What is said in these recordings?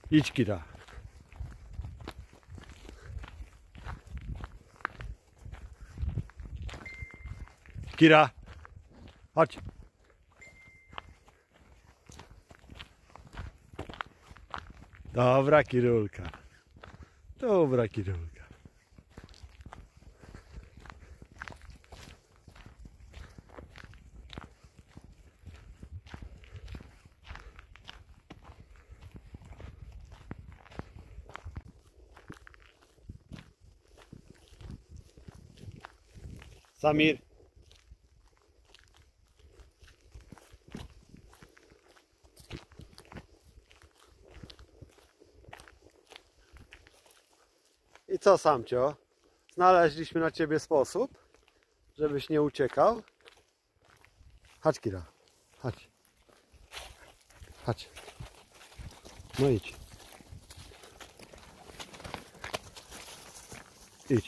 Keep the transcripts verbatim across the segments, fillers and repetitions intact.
Idź, Kira. Kira, chodź. Dobra, Kirulka. Dobra, Kirulka. Samir. I co, Samcio? Znaleźliśmy na ciebie sposób, żebyś nie uciekał. Chodź, Kira. Chodź. Chodź. No idź. Idź.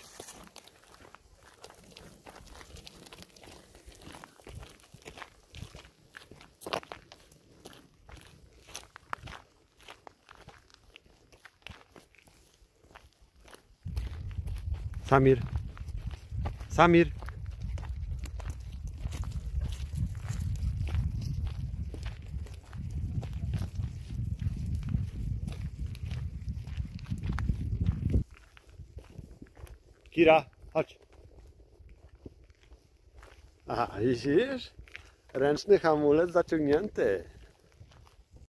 Samir. Samir. Kira, chodź. Aha, widzisz? Ręczny hamulec zaciągnięty.